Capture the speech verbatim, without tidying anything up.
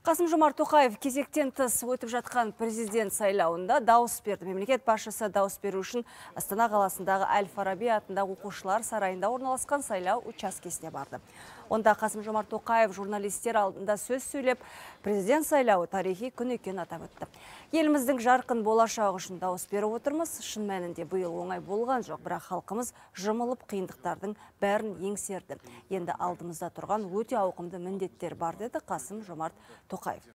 Қасым-Жомарт Тоқаев кезектен тыс өтіп жатқан президент сайлауында дауыс берді. Мемлекет басшысы дауыс беру үшін Астана қаласындағы Әл-Фараби атындағы оқушылар сарайында орналасқан сайлау учаскесіне барды. Онда Қасым-Жомарт Тоқаев журналистер алдында сөз сөйлеп, президент сайлауы тарихи күн екенін атап өтті. Еліміздің жарқын болашағы үшін дауыс беріп отырмыз. Шын мәнінде биыл оңай болған жоқ, бірақ халқымыз жұмылып қиындықтардың бәрін еңсерді. Енді алдымызда тұрған өте ауқымды міндеттер бар, деді Қасым-Жомарт Тоқаев.